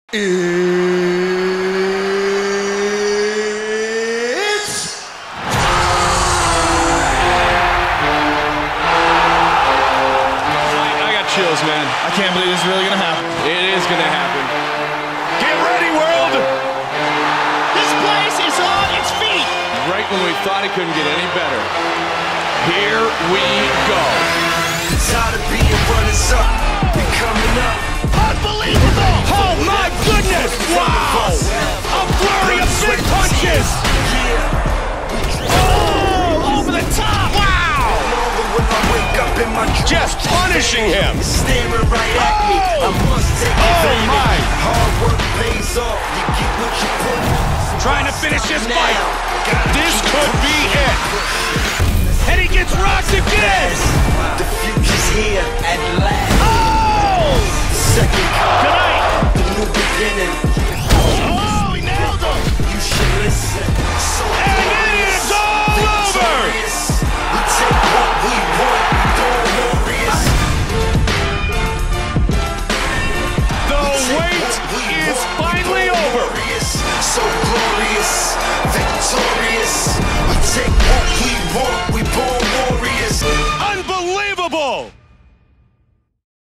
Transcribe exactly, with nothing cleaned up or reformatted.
It's I got chills, man. I can't believe this is really gonna happen. It is gonna happen. Get ready, world! This place is on its feet. Right when we thought it couldn't get any better. Here we go. Tired of being runners up, we coming up. Unbelievable! Oh my goodness! Wow! A flurry of big punches! Oh, over the top! Wow! When I wake up in my dreams, Just punishing him! staring right at me. I must take Oh, advantage. my. Hard work pays off. You get what you put in. Trying to finish this Now, fight. gotta This keep could be it. And he gets rocked again! The future's here at last. Oh! Second card, Tonight! the new beginning. Oh, he nailed him! You should listen. So And it is all over! victorious. We take what we want. We don't glorious. The wait is finally over! Glorious. So glorious. Victorious. We take what we want. We born